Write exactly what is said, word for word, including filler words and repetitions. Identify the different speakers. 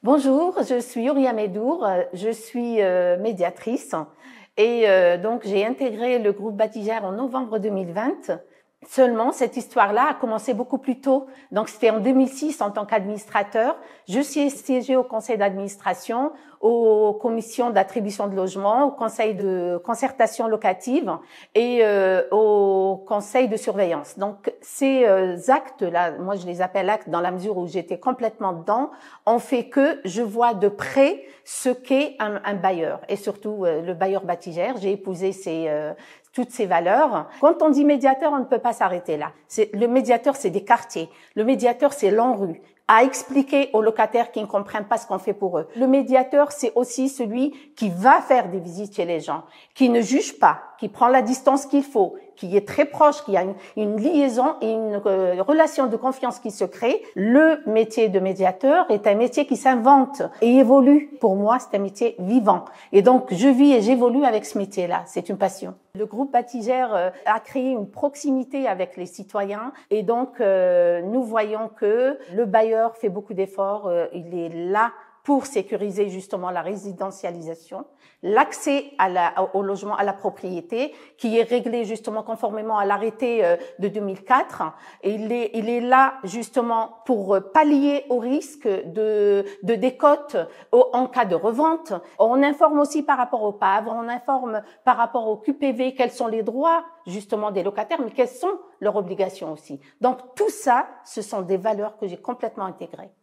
Speaker 1: Bonjour, je suis Ouria Medour, je suis euh, médiatrice et euh, donc j'ai intégré le groupe Batigère en novembre deux mille vingt. Seulement, cette histoire-là a commencé beaucoup plus tôt. Donc, c'était en deux mille six en tant qu'administrateur. Je suis siégée au conseil d'administration, aux commissions d'attribution de logement, au conseil de concertation locative et euh, au conseil de surveillance. Donc, ces euh, actes-là, moi je les appelle actes dans la mesure où j'étais complètement dedans, ont fait que je vois de près ce qu'est un, un bailleur et surtout euh, le bailleur Batigère. J'ai épousé ces euh, toutes ces valeurs. Quand on dit médiateur, on ne peut pas s'arrêter là. C'est, le médiateur, c'est des quartiers. Le médiateur, c'est l'ANRU, à expliquer aux locataires qui ne comprennent pas ce qu'on fait pour eux. Le médiateur, c'est aussi celui qui va faire des visites chez les gens, qui ne juge pas, qui prend la distance qu'il faut, qui est très proche, qui a une, une liaison et une euh, relation de confiance qui se crée. Le métier de médiateur est un métier qui s'invente et évolue. Pour moi, c'est un métier vivant. Et donc, je vis et j'évolue avec ce métier-là. C'est une passion. Le groupe Batigère euh, a créé une proximité avec les citoyens et donc euh, nous voyons que le bailleur fait beaucoup d'efforts. Euh, il est là pour sécuriser justement la résidentialisation, l'accès à la, au logement, à la propriété, qui est réglé justement conformément à l'arrêté de deux mille quatre. Et il est, il est là justement pour pallier au risque de, de décote au, en cas de revente. On informe aussi par rapport au P A V, on informe par rapport au Q P V, quels sont les droits justement des locataires, mais quelles sont leurs obligations aussi. Donc tout ça, ce sont des valeurs que j'ai complètement intégrées.